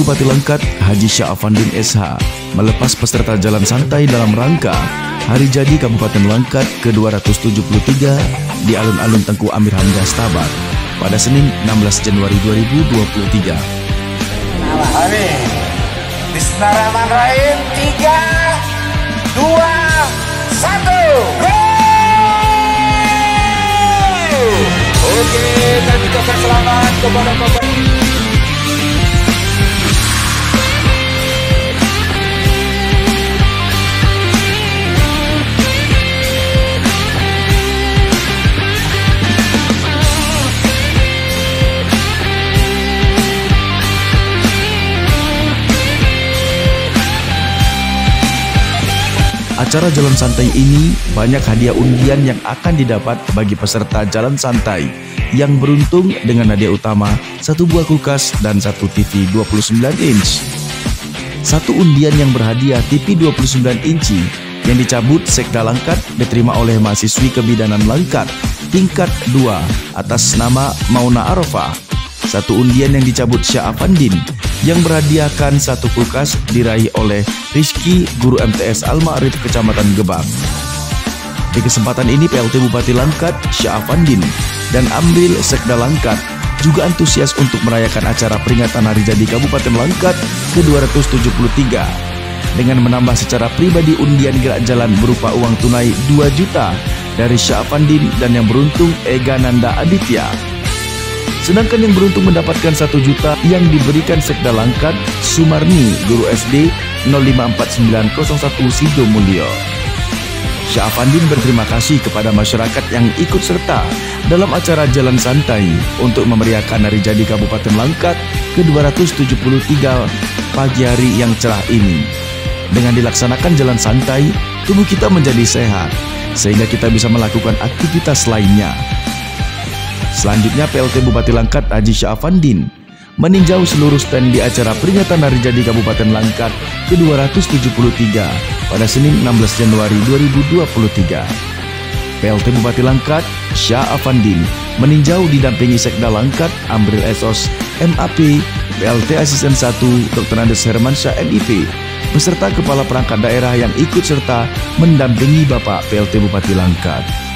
Bupati Langkat Haji Syah Afandin SH melepas peserta jalan santai dalam rangka Hari Jadi Kabupaten Langkat ke-273 di alun-alun Tengku Amir Hamzah Stabat pada Senin 16 Januari 2023. Bismillahirrahmanirrahim. 3, 2, 1. Oke, kami ucapkan selamat kepada Bapak. Acara jalan santai ini banyak hadiah undian yang akan didapat bagi peserta jalan santai yang beruntung dengan hadiah utama 1 buah kulkas dan 1 TV 29 inch. Satu undian yang berhadiah TV 29 inci yang dicabut Sekda Langkat diterima oleh mahasiswi kebidanan Langkat tingkat 2 atas nama Mauna Arafah. Satu undian yang dicabut Syah Afandin yang berhadiahkan 1 kulkas diraih oleh Rizky, guru MTS Al-Ma'rif Kecamatan Gebang. Di kesempatan ini PLT Bupati Langkat Syah Afandin dan Amril Sekda Langkat juga antusias untuk merayakan acara peringatan Hari Jadi Kabupaten Langkat ke-273 dengan menambah secara pribadi undian gerak jalan berupa uang tunai 2 juta dari Syah Afandin dan yang beruntung Ega Nanda Aditya. Sedangkan yang beruntung mendapatkan 1 juta yang diberikan Sekda Langkat Sumarni, guru SD 054901 Sido Mulyo. Syah Afandin berterima kasih kepada masyarakat yang ikut serta dalam acara jalan santai untuk memeriahkan Hari Jadi Kabupaten Langkat ke-273 pagi hari yang cerah ini. Dengan dilaksanakan jalan santai, tubuh kita menjadi sehat sehingga kita bisa melakukan aktivitas lainnya. Selanjutnya PLT Bupati Langkat Haji Syah Afandin meninjau seluruh stand di acara peringatan Hari Jadi Kabupaten Langkat ke-273 pada Senin 16 Januari 2023. PLT Bupati Langkat Syah Afandin meninjau didampingi Sekda Langkat Amril Esos MAP, PLT Asisten 1 Dr. Andes Hermansyah MIP, beserta kepala perangkat daerah yang ikut serta mendampingi Bapak PLT Bupati Langkat.